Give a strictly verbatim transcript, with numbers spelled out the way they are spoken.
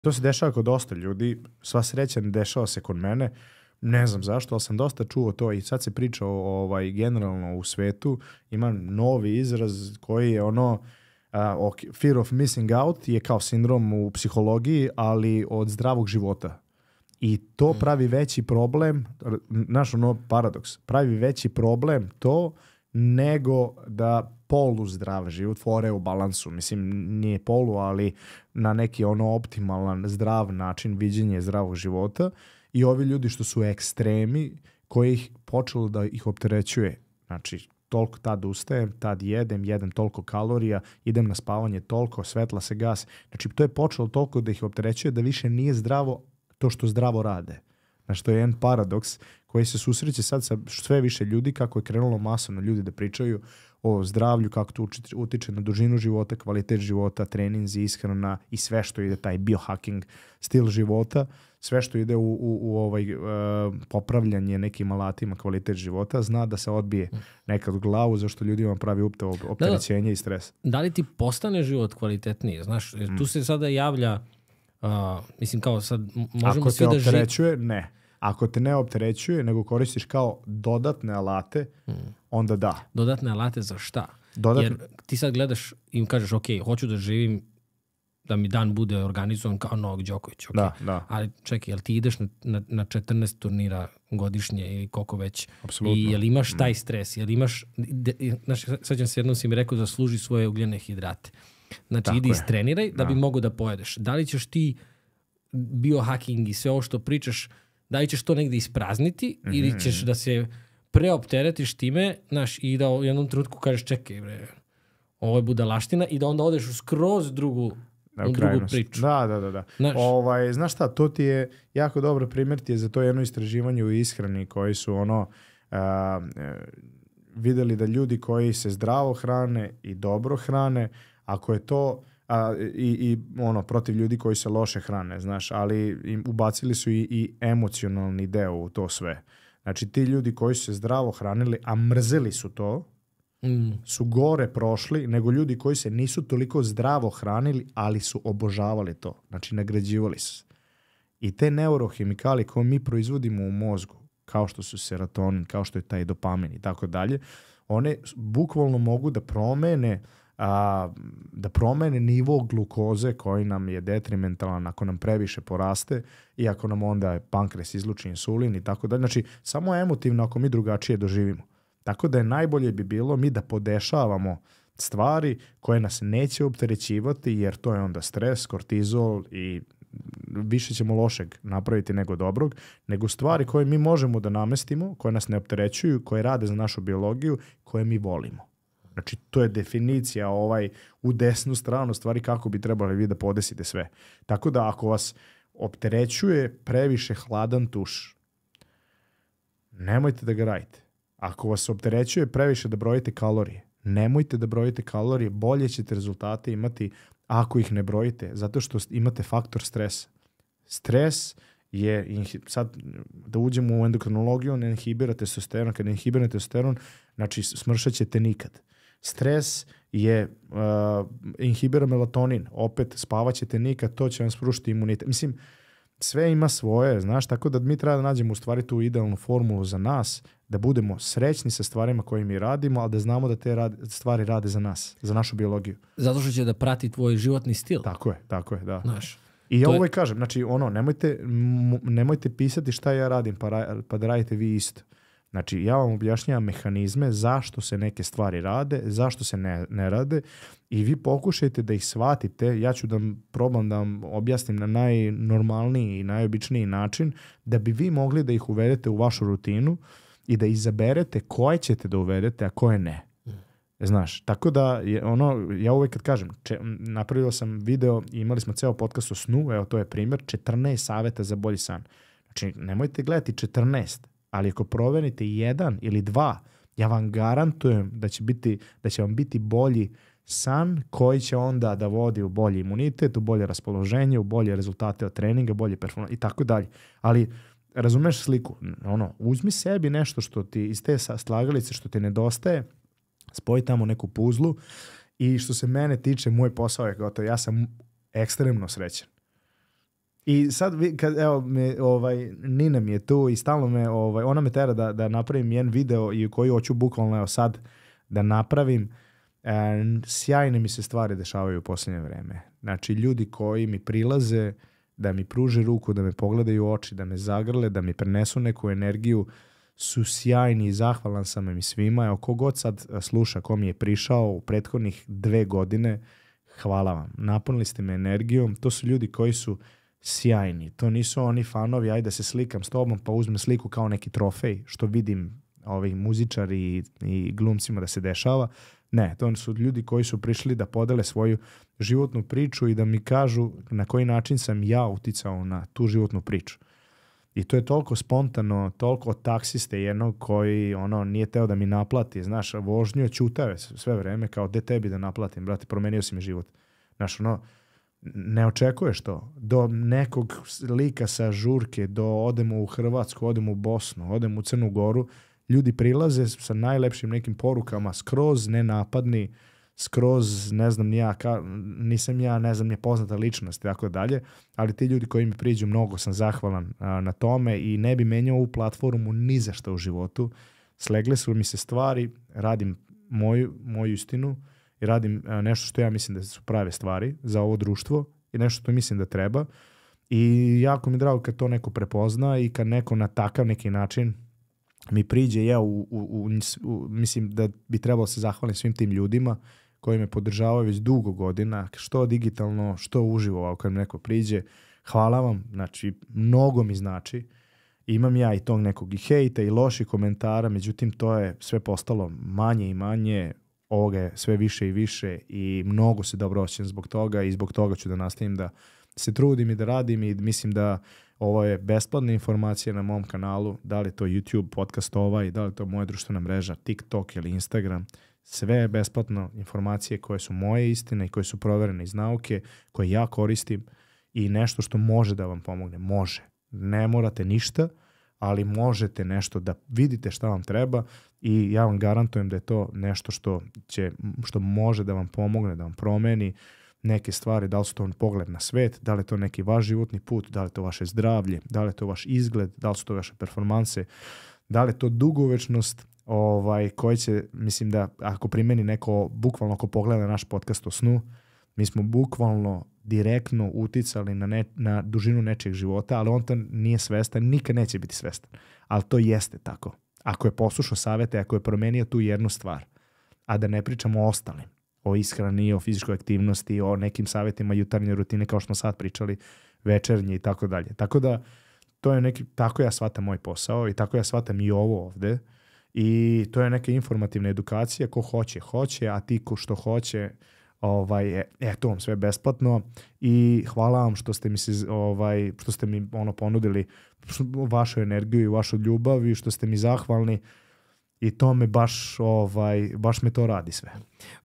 To se dešava kod dosta ljudi, sva sreća ne dešava se kod mene, ne znam zašto, ali sam dosta čuo to i sad se priča o, ovaj, generalno u svetu, ima novi izraz koji je ono, uh, okay, fear of missing out je kao sindrom u psihologiji, ali od zdravog života. I to pravi veći problem, znaš ono paradoks, pravi veći problem to nego da polu zdrav život, fore u balansu. Mislim, nije polu, ali na neki ono optimalan, zdrav način viđenje zdravog života. I ovi ljudi što su ekstremi, koji ih počelo da ih opterećuje. Znači, toliko tad ustajem, tad jedem, jedem toliko kalorija, idem na spavanje toliko, svetla se gasi. Znači, to je počelo toliko da ih opterećuje da više nije zdravo to što zdravo rade. Znači, to je jedan paradoks koji se susreće sad sa sve više ljudi, kako je krenulo masovno ljudi da pričaju o zdravlju, kako to utiče na dužinu života, kvalitet života, treninzi, ishrana i sve što ide, taj biohacking stil života, sve što ide u, u, u ovaj, uh, popravljanje nekim alatima kvalitet života, zna da se odbije nekad u glavu, zašto ljudima pravi upte opterećenje da, da. i stres. Da li ti postane život kvalitetniji? Znaš, mm. tu se sada javlja, uh, mislim kao sad možemo Ako svi da... Ako te opterećuje, ži... ne. Ako te ne opterećuje, nego koristiš kao dodatne alate, mm. onda da. Dodatne alate za šta? Dodatne... Jer ti sad gledaš i kažeš, ok, hoću da živim, da mi dan bude organizovan kao Novak Đoković. Okay. Da, da. Ali čekaj, jel ti ideš na, na, na četrnaest turnira godišnje ili koliko već? Apsolutno. I jel imaš taj stres? Jel imaš, de, znaš, sad se jednom si mi rekao da služi svoje ugljene hidrate. Znači, tako idi je. Istreniraj da, da bi mogo da pojedeš. Da li ćeš ti biohacking i sve ovo što pričaš, da li ćeš to negde isprazniti mm-hmm. ili ćeš da se preopteretiš time, znaš, i da u jednom trenutku kažeš, čekaj, bre, ovo je budalaština i da onda odeš u skroz drugu, u drugu priču. Da, da, da. da. Znaš, ovaj, znaš šta, to ti je jako dobro primjer ti je za to jedno istraživanje u ishrani koji su ono uh, videli da ljudi koji se zdravo hrane i dobro hrane, ako je to A, i, i ono protiv ljudi koji se loše hrane, znaš, ali im ubacili su i, i emocionalni deo u to sve. Znači ti ljudi koji su se zdravo hranili, a mrzeli su to, mm. su gore prošli nego ljudi koji se nisu toliko zdravo hranili, ali su obožavali to. Znači nagrađivali su. I te neurohemikali koje mi proizvodimo u mozgu, kao što su serotonin, kao što je taj dopamin i tako dalje, one bukvalno mogu da promene A, da promene nivo glukoze koji nam je detrimentalan ako nam previše poraste i ako nam onda pankreas izluči insulin i tako dalje. Znači, samo emotivno ako mi drugačije doživimo. Tako da je najbolje bi bilo mi da podešavamo stvari koje nas neće opterećivati jer to je onda stres, kortizol i više ćemo lošeg napraviti nego dobrog, nego stvari koje mi možemo da namestimo, koje nas ne opterećuju, koje rade za našu biologiju, koje mi volimo. Znači, to je definicija ovaj u desnu stranu stvari kako bi trebali vi da podesite sve. Tako da ako vas opterećuje previše hladan tuš, nemojte da ga radite. Ako vas opterećuje previše da brojite kalorije, nemojte da brojite kalorije, bolje ćete rezultate imati ako ih ne brojite, zato što imate faktor stresa. Stres je, sad da uđemo u endokrinologiju, ne inhibira testosteron, kad inhibira testosteron, znači smršat ćete nikad. Stres je uh, inhibira melatonin, opet spavat ćete nikad, to će vam sprušiti imunitet. Mislim, sve ima svoje, znaš, tako da mi treba da nađemo u stvari tu idealnu formulu za nas, da budemo srećni sa stvarima koje mi radimo, ali da znamo da te rad, stvari rade za nas, za našu biologiju. Zato što će da prati tvoj životni stil. Tako je, tako je, da. Znaš, i ja uvijek je... kažem, znači ono, nemojte, nemojte pisati šta ja radim, pa, ra, pa da radite vi isto. Znači, ja vam objašnjavam mehanizme zašto se neke stvari rade, zašto se ne, ne rade i vi pokušajte da ih shvatite. Ja ću da probam da vam objasnim na najnormalniji i najobičniji način da bi vi mogli da ih uvedete u vašu rutinu i da izaberete koje ćete da uvedete, a koje ne. Znaš, tako da je ono, ja uvijek kad kažem, če, napravio sam video i imali smo ceo podcast o snu, evo to je primjer, četrnaest saveta za bolji san. Znači, nemojte gledati četrnaest. Ali ako proverite jedan ili dva, ja vam garantujem da će, biti, da će vam biti bolji san koji će onda da vodi u bolji imunitet, u bolje raspoloženje, u bolje rezultate od treninga, bolje performance i tako dalje. Ali razumeš sliku? Ono, uzmi sebi nešto što ti iz te slagalice što ti nedostaje, spoji tamo neku puzlu i što se mene tiče, moj posao je gotovo. Ja sam ekstremno srećan. I sad, kad, evo, me, ovaj, Nina mi je tu i stalno me, ovaj, ona me tera da, da napravim jedan video i koji hoću bukvalno, evo sad, da napravim. E, sjajne mi se stvari dešavaju u posljednje vreme. Znači, ljudi koji mi prilaze da mi pruže ruku, da me pogledaju u oči, da me zagrle, da mi prenesu neku energiju, su sjajni i zahvalan sam im svima. Evo, kogod sad sluša, ko mi je prišao u prethodnih dve godine, hvala vam. Napunili ste me energijom. To su ljudi koji su sjajni. To nisu oni fanovi, ajde da se slikam s tobom, pa uzmem sliku kao neki trofej, što vidim ovih muzičari i, i glumcima da se dešava. Ne, to su ljudi koji su prišli da podele svoju životnu priču i da mi kažu na koji način sam ja uticao na tu životnu priču. I to je toliko spontano, toliko od taksiste jednog koji ono nije teo da mi naplati. Znaš, vožnju ćutao je sve vreme kao de tebi da naplatim, brate, promenio si mi život. Znaš, ono, ne očekuješ to. Do nekog lika sa žurke, do odemo u Hrvatsku, odemo u Bosnu, odemo u Crnu Goru, ljudi prilaze sa najlepšim nekim porukama, skroz nenapadni, skroz, ne znam, ja, ka, nisam ja, ne znam, je poznata ličnost i tako dalje, ali ti ljudi koji mi priđu, mnogo sam zahvalan a, na tome i ne bi menjao ovu platformu ni za što u životu. Slegle su mi se stvari, radim moju, moju istinu i radim a, nešto što ja mislim da su prave stvari za ovo društvo i nešto što mislim da treba i jako mi je drago kad to neko prepozna i kad neko na takav neki način mi priđe, ja u, u, u, u, mislim da bi trebalo se zahvalim svim tim ljudima koji me podržavaju već dugo godina, što digitalno, što uživo, ako mi neko priđe. Hvala vam, znači, mnogo mi znači. Imam ja i tog nekog i hejta i loših komentara, međutim, to je sve postalo manje i manje, ovoga je sve više i više i mnogo se dobro osjećam zbog toga i zbog toga ću da nastavim da se trudim i da radim i mislim da ovo je besplatna informacija na mom kanalu, da li je to YouTube, podcast ovaj, da li je to moja društvena mreža, TikTok ili Instagram. Sve je besplatno, informacije koje su moje istine i koje su proverene iz nauke, koje ja koristim i nešto što može da vam pomogne. Može. Ne morate ništa, ali možete nešto da vidite šta vam treba i ja vam garantujem da je to nešto što, će, što može da vam pomogne, da vam promeni neke stvari, da li su to pogled na svet, da li je to neki vaš životni put, da li je to vaše zdravlje, da li je to vaš izgled, da li su to vaše performanse, da li je to dugovečnost ovaj, koji će, mislim da ako primeni neko, bukvalno ako pogleda naš podcast o snu, mi smo bukvalno direktno uticali na, ne, na dužinu nečijeg života, ali on to nije svestan, nikad neće biti svestan. Ali to jeste tako. Ako je poslušao savete, ako je promenio tu jednu stvar, a da ne pričamo o ostalim, o ishrani, o fizičkoj aktivnosti, o nekim savjetima jutarnje rutine, kao što smo sad pričali, večernje i tako dalje. Tako da, to je neki, tako ja shvatam moj posao i tako ja shvatam i ovo ovde. I to je neka informativna edukacija, ko hoće, hoće, a ti ko što hoće, ovaj, e, e, to vam sve besplatno i hvala vam što ste mi, se, ovaj, što ste mi ono, ponudili vašu energiju i vašu ljubav i što ste mi zahvalni. I to me baš, ovaj, baš me to radi sve.